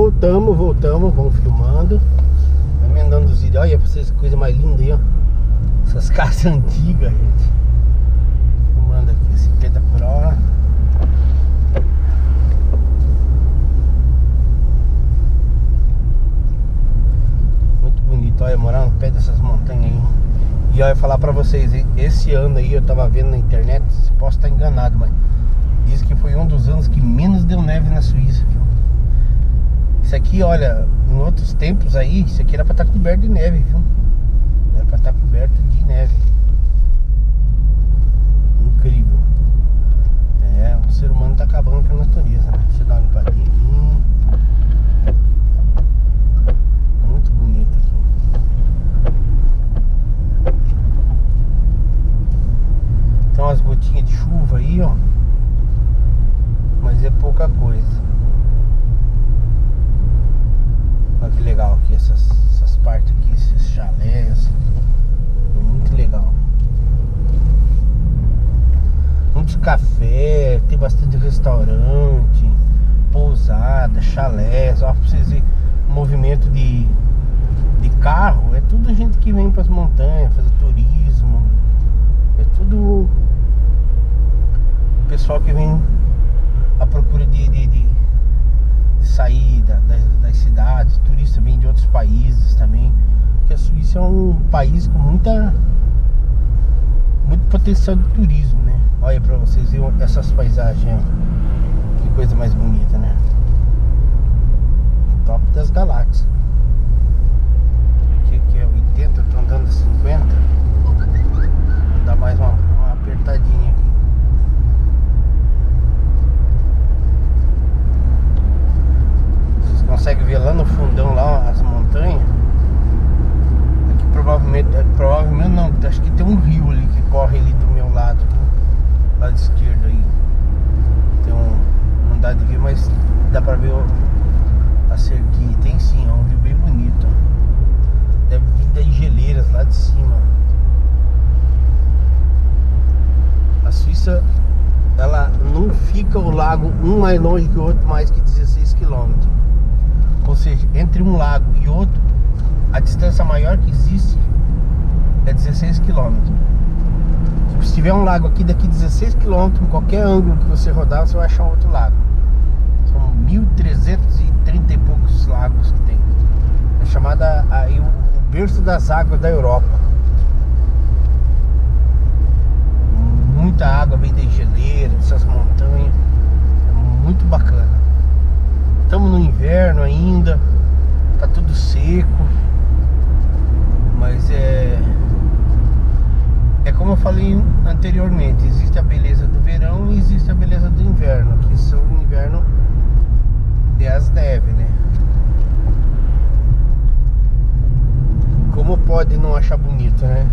voltamos, vamos filmando. Vai emendando os vídeos. Olha pra vocês que coisa mais linda aí, ó. Essas casas antigas, gente. Filmando aqui, 50 por hora. Muito bonito, olha, morar no pé dessas montanhas aí. E olha, falar pra vocês, esse ano aí eu tava vendo na internet, posso estar enganado, mas diz que foi um dos anos que menos deu neve na Suíça, viu? Isso aqui, olha, em outros tempos aí, isso aqui era pra estar coberto de neve, viu? Era pra estar coberto de neve. Incrível. É, o ser humano tá acabando com a natureza, né? Deixa eu dar uma limpadinha aqui. Muito bonito aqui. Tem umas gotinhas de chuva aí, ó. Mas é pouca coisa. Olha que legal aqui, essas partes aqui, esses chalés. Muito legal. Muitos cafés, tem bastante restaurante, pousada, chalés. Ó, pra vocês verem o movimento de carro. É tudo gente que vem para as montanhas fazer turismo. É tudo pessoal que vem à procura de sair das cidades. Turistas vêm de outros países também. Porque a Suíça é um país com muito potencial de turismo, né? Olha pra vocês verem essas paisagens. Que coisa mais bonita, né? Top das galáxias. Aqui é 80, eu tô andando a 50. Vou dar mais uma apertadinha aqui. Vocês conseguem ver lá no fundão, lá as montanhas. Aqui provavelmente não, acho que tem um rio ali que corre ali do meu lado, lado esquerdo aí. Tem não dá de ver, mas dá pra ver a cerquinha. Tem sim, é um rio bem bonito. Deve vir das geleiras lá de cima. A Suíça, ela não fica o lago um mais longe que o outro mais que 16 km. Ou seja, entre um lago e outro, a distância maior que existe é 16 km. Se tiver um lago aqui, daqui 16 km, em qualquer ângulo que você rodar, você vai achar um outro lago. São 1.330 e poucos lagos que tem. É chamada aí o berço das águas da Europa. Muita água vem das geleiras, dessas montanhas. É muito bacana. Estamos no inverno ainda, tá tudo seco, mas é como eu falei anteriormente, existe a beleza do verão e existe a beleza do inverno. Que são o inverno é as neves, né? Como pode não achar bonito, né?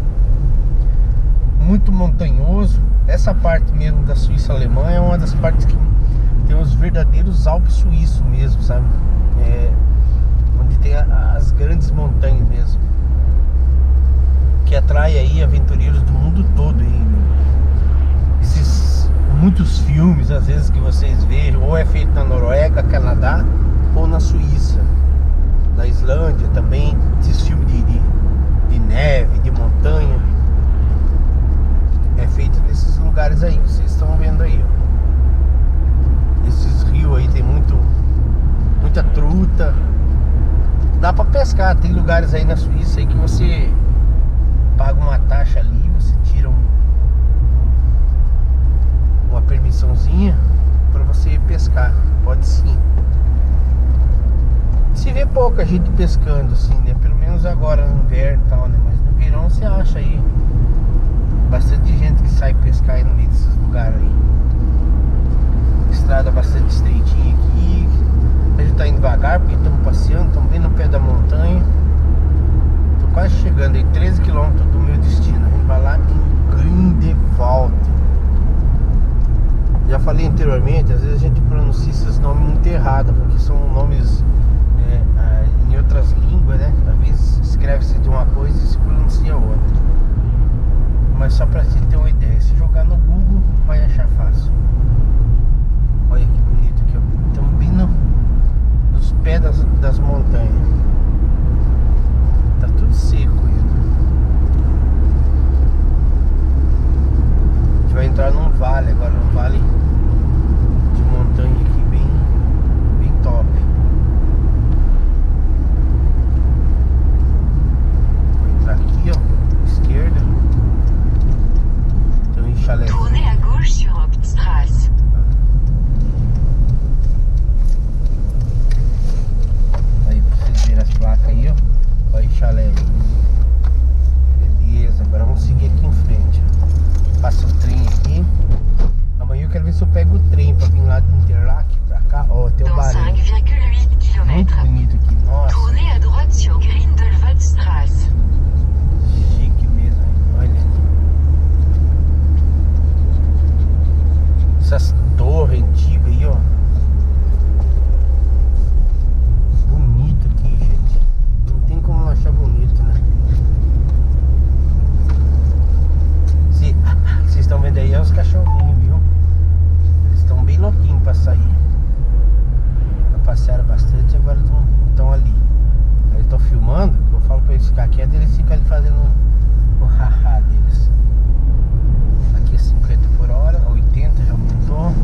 Muito montanhoso. Essa parte mesmo da Suíça alemã é uma das partes que tem os verdadeiros Alpes suíços mesmo, sabe? Onde tem as grandes montanhas mesmo, que atrai aí aventureiros do mundo todo aí, esses muitos filmes às vezes que vocês vejam, ou é feito na Noruega, Canadá, ou na Suíça, na Islândia também, esses filmes de neve, de montanha, é feito nesses lugares aí, vocês estão vendo aí, ó. Esses rios aí tem muita truta. Dá pra pescar, tem lugares aí na Suíça aí que você paga uma taxa ali, você tira uma permissãozinha pra você pescar. Pode sim. Se vê pouca gente pescando assim, né? Pelo menos agora no inverno e tal, né? Mas no verão você acha aí bastante gente que sai pescar aí no meio desses lugares aí. Estrada bastante estreitinha aqui. A gente tá indo devagar porque estamos passeando, estamos bem no pé da montanha. Tô quase chegando aí, 13 km do meu destino. A gente vai lá em Grindelwald. Já falei anteriormente, às vezes a gente pronuncia esses nomes muito errado, porque são nomes em outras línguas, né? Às vezes escreve-se de uma coisa e se pronuncia outra. Mas só pra você ter uma ideia, se jogar no Google vai achar fácil. Olha que bonito aqui, ó. Estamos bem nos pés das montanhas. Tá tudo seco ainda. A gente vai entrar num vale agora, num vale de montanha aqui bem top. Vou entrar aqui, ó, esquerda. Tem um chalé. Tournez à gauche sur Hauptstraße. Aí pra vocês verem as placas aí, ó. Olha aí, chalé aí. Beleza, agora vamos seguir aqui em frente, ó. Passa o trem aqui. Amanhã eu quero ver se eu pego o trem pra vir lá de Interlaken pra cá. Ó, tem o Dans barulho. 5,8 Muito km. bonito aqui, nossa. Tournez à droite sur Grindelwaldstraße. Chique mesmo, hein? Olha. Essas torres antigas aí, ó. Bonito aqui, gente. Não tem como não achar bonito, né? Vocês estão vendo aí, é os cachorrinhos, viu? Eles estão bem louquinhos pra sair. Já passearam bastante e agora estão ali. Aí eu tô filmando, eu falo pra eles ficar quietos, eles ficam ali fazendo o haha deles. Aqui é 50 por hora, 80 já aumentou.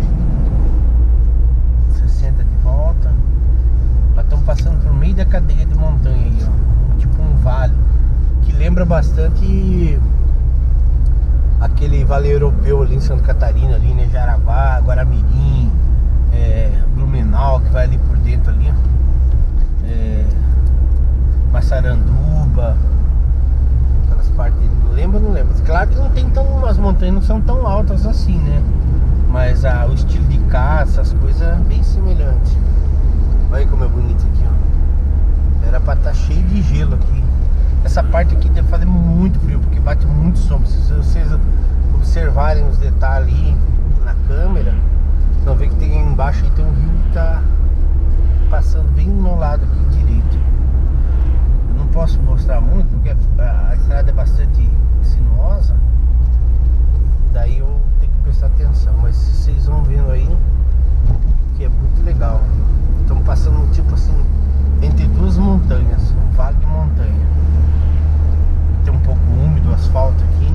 60 de volta. Nós estamos passando por meio da cadeia de montanha aí, ó. Tipo um vale que lembra bastante aquele vale europeu ali em Santa Catarina, ali, né? Jaraguá, Guaramirim, Blumenau, que vai ali por dentro ali, ó. Massaranduba, aquelas partes, não lembro. Claro que não tem tão, as montanhas não são tão altas assim, né? Mas o estilo de caça, as coisas bem semelhantes. Olha como é bonito aqui, ó. Era pra estar cheio de gelo aqui. Essa parte aqui deve fazer muito frio, porque bate muito sombra. Se vocês observarem os detalhes aí na câmera, vocês vão ver que tem embaixo aí, tem um rio que tá passando bem no lado aqui direito. Eu não posso mostrar muito, porque a estrada é bastante sinuosa. Daí eu tenho que prestar atenção. Mas vocês vão vendo aí que é muito legal. Estamos passando tipo assim entre duas montanhas, um vale de montanha. Tem um pouco úmido o asfalto aqui.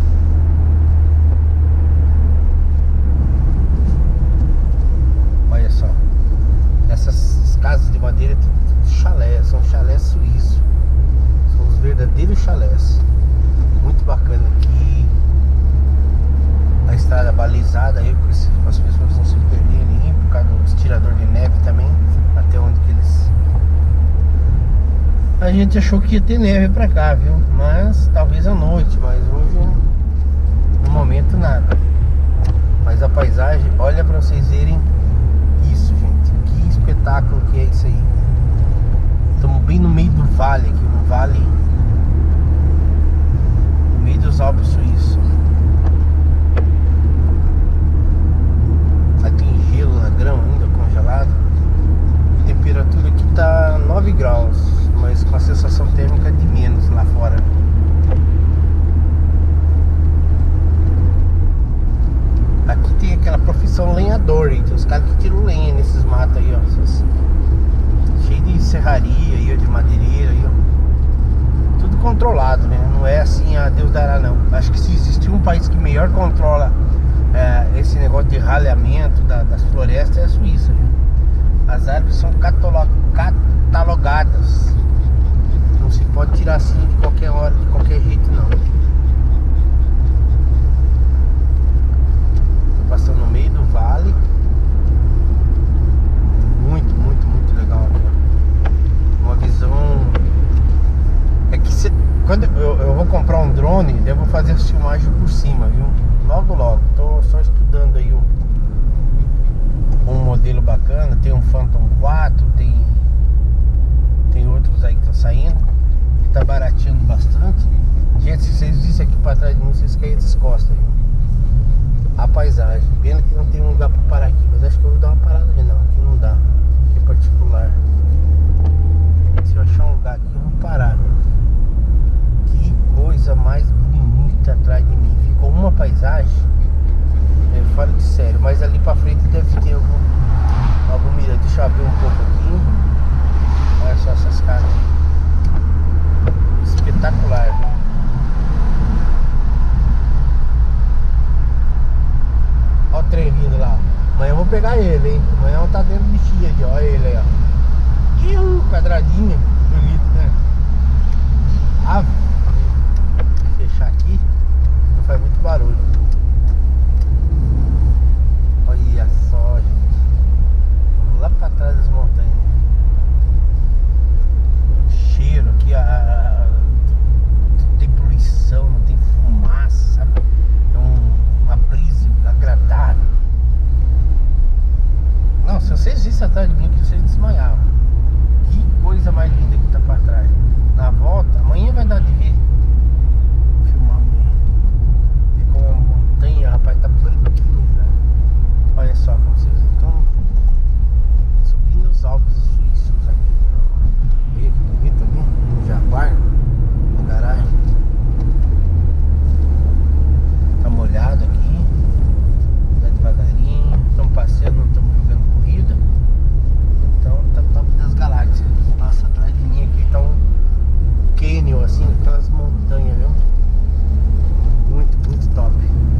Olha só, essas casas de madeira é tudo chalé, são chalés suíços. São os verdadeiros chalés. Muito bacana aqui. A estrada balizada aí, as pessoas não se perderem aí, por causa dos tiradores de neve também, até onde que eles... A gente achou que ia ter neve pra cá, viu? Mas talvez à noite, mas hoje no momento nada. Mas a paisagem, olha pra vocês verem isso, gente. Que espetáculo que é isso aí. Estamos bem no meio do vale aqui, um vale no meio dos Alpes suíços. Aí tem gelo na grama ainda, congelado. A temperatura aqui tá 9 graus, mas com a sensação térmica de menos lá fora. Aqui tem aquela profissão lenhador, então os caras que tiram lenha nesses matos aí, ó. Cheio de serraria aí, ó, de madeireira aí, ó. Tudo controlado, né? Não é assim, Deus dará não. Acho que se existir um país que melhor controla esse negócio de ralhamento das florestas é a Suíça, viu? As árvores são catalogadas. Não se pode tirar assim de qualquer hora, de qualquer jeito não. Tô passando no meio do vale. Muito, muito, muito legal aqui, ó. Uma visão. É que quando eu vou comprar um drone, eu vou fazer as filmagens por cima, viu? Logo. Tô só estudando aí um modelo bacana. Tem um Phantom 4, tem outros aí que estão saindo, que tá barateando bastante. Gente, se vocês vissem aqui pra trás de mim, vocês caem das costas, viu? A paisagem, pena que não tem um lugar pra parar aqui, mas acho que eu vou dar uma parada aqui. Não, aqui não dá, aqui é particular. Se eu achar um lugar aqui, eu vou parar, meu. Que coisa mais bonita atrás de mim. Ficou uma paisagem, fora de sério. Mas ali pra frente deve ter algum mira. Deixa eu abrir um pouco aqui. vinha que você desmaiava. Que coisa mais linda que tá pra trás. Na volta, amanhã vai dar de ver. Vou filmar amanhã. Ficou uma montanha, rapaz, tá branquinho, né? Olha só como vocês estão subindo os Alpes suíços aqui. Olha que bonito ali, no Jaguar, na garagem. Tá molhado aqui. Tá devagarinho. Estamos passeando, não estamos jogando corrida. Então tá top das galáxias. Nossa, atrás de mim aqui tá um cânion, assim, aquelas montanhas, viu? Muito, muito top.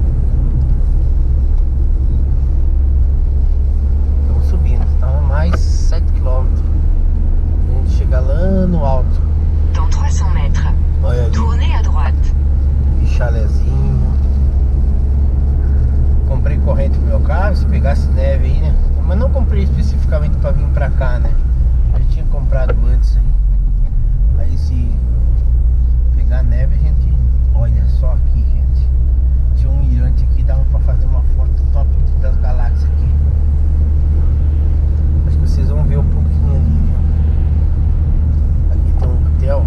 Estamos subindo, estamos mais 7 km. A gente chega lá no alto. Dans 300 mètres, Olha ali, tournez à droite. e chalezinho. Comprei corrente pro meu carro, se pegasse neve aí, né? Mas não comprei especificamente pra vir pra cá, né? Eu tinha comprado antes aí. Aí se pegar neve, a gente... Olha só aqui, gente. Tinha um mirante aqui, dava pra fazer uma foto top das galáxias aqui. Acho que vocês vão ver um pouquinho ali, viu? Aqui tem um hotel.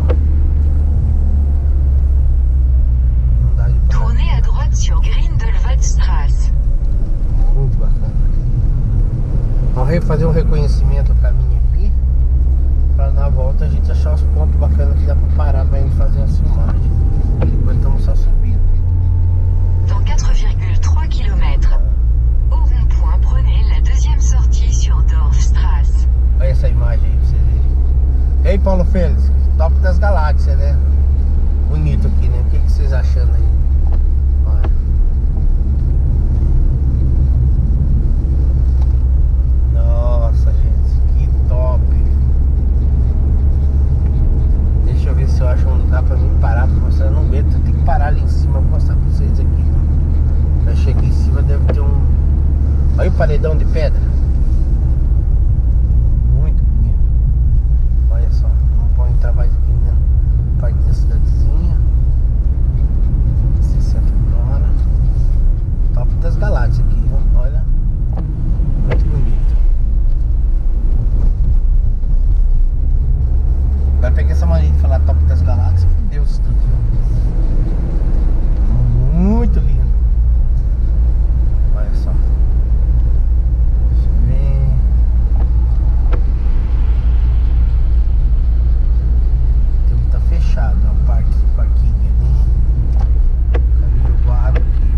Não dá de parar. Tournez à droite sur Grindelwaldstraße. Muito bacana. Vamos fazer um reconhecimento do caminho aqui, para na volta a gente achar os pontos bacanas que dá para parar para gente fazer as filmagens. Depois estamos só subindo. Dans 4,3 km, au rond-point, prenez la deuxième sortie sur Dorfstrasse. Olha essa imagem aí pra vocês verem. Ei, Paulo Félix, top das galáxias, né? Bonito aqui, né? O que vocês achando aí? Olha. Nossa, gente, que top. Deixa eu ver se eu acho um lugar pra mim parar pra mostrar. Eu não aguento, eu tenho que parar ali em cima pra mostrar pra vocês aqui, né? Eu cheguei em cima, deve ter um... Olha o paredão de pedra. Muito bonito. Olha só, vamos pôr entrar mais aqui na parte da cidadezinha. 60 por hora. Top das galáxias aqui, viu? Olha. Muito bonito. Agora peguei essa mania de falar top das galáxias. Fudeu isso tudo, viu? Muito lindo. Olha só. Deixa eu ver. Tem que tá fechado, ó, o parquinho ali. Caminho vago aqui.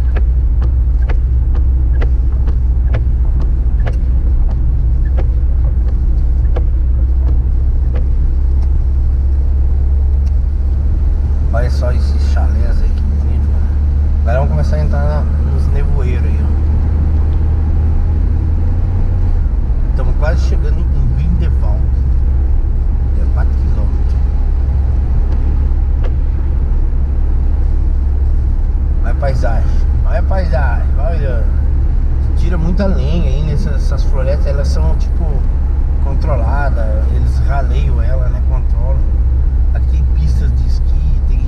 Olha só esses chalés aí, que bonito, cara. Agora vamos começar a entrar nos nevoeiros aí, ó. Estamos quase chegando em Grindelwald. É 4 km. Olha a paisagem. Olha a paisagem. Olha. Tira muita lenha aí nessas florestas. Elas são tipo controladas. Eles raleiam ela, né? Controlam. Aqui tem pistas de esqui.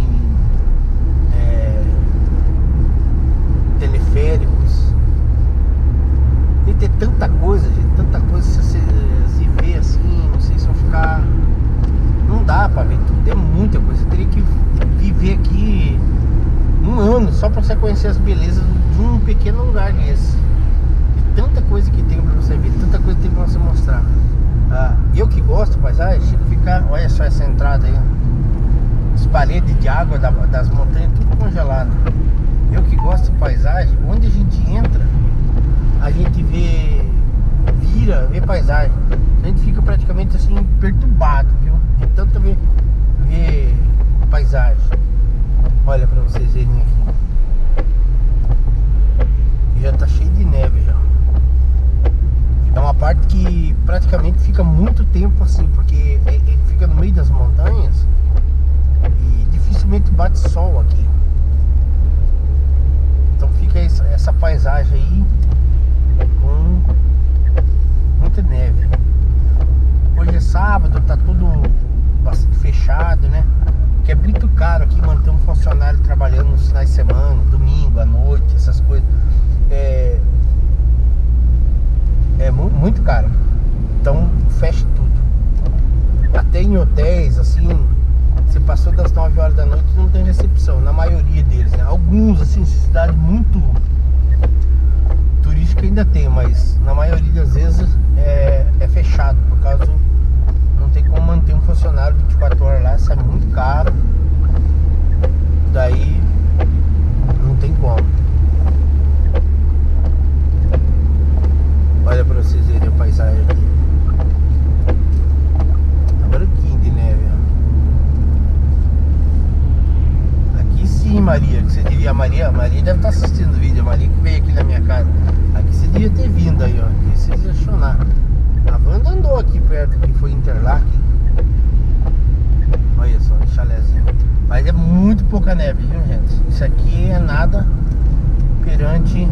Teleféricos. E tem tanta coisa, gente, tanta coisa. Se você se vê assim, não sei se vão ficar. Não dá pra ver tudo, é muita coisa. Você teria que viver aqui um ano só pra você conhecer as belezas de um pequeno lugar desse. E tanta coisa que tem pra você ver, tanta coisa que tem pra você mostrar. Eu que gosto de paisagem, chego a ficar. Olha só essa entrada aí, as paredes de água das montanhas, tudo congelado. Eu que gosto de paisagem, onde a gente entra, a gente vê paisagem. A gente fica praticamente assim, perturbado, viu? De tanto ver paisagem. Olha pra vocês verem aqui. E já tá cheio de neve já. É uma parte que praticamente fica muito tempo assim, porque fica no meio das montanhas e dificilmente bate sol aqui. Então fica essa paisagem aí com muita neve. Hoje é sábado, tá tudo bastante fechado, né? Que é muito caro aqui manter um funcionário trabalhando nos finais de semana, domingo, à noite, essas coisas. É muito caro. recepção, na maioria deles, né? Alguns, assim, cidade muito turística ainda tem, mas na maioria das vezes é fechado, por causa não tem como manter um funcionário 24 horas lá, sai muito caro, daí não tem como. Olha pra vocês verem a paisagem aqui. Tá branquinho de neve, ó. Aqui sim, Maria, que você devia. Maria deve estar assistindo o vídeo. A Maria que veio aqui na minha casa. Aqui você devia ter vindo aí, ó. Aqui vocês iam chorar. A Wanda andou aqui perto, que foi Interlaken. Olha só, um chalézinho. Mas é muito pouca neve, viu, gente? Isso aqui é nada perante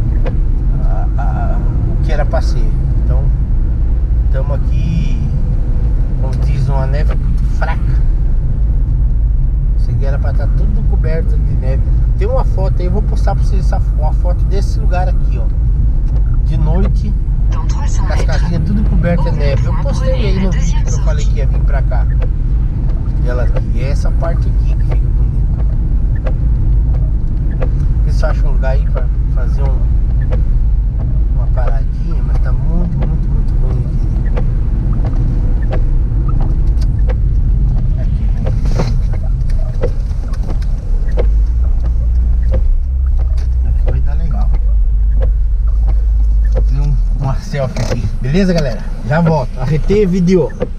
o que era pra ser. Então, estamos aqui, como diz, uma neve muito fraca. Isso aqui era pra estar tudo coberto de neve. Tem uma foto aí, eu vou postar pra vocês uma foto desse lugar aqui, ó. De noite, as casinhas tudo cobertas de neve. Eu postei aí no vídeo que eu falei que ia vir pra cá. Ela aqui, e é essa parte aqui que fica bonita. Vocês acham um lugar aí pra fazer uma paradinha, mas tá muito ruim aqui. Aqui, né? Aqui vai dar legal. Vou fazer uma selfie aqui. Beleza, galera? Já volto. Arretei vídeo.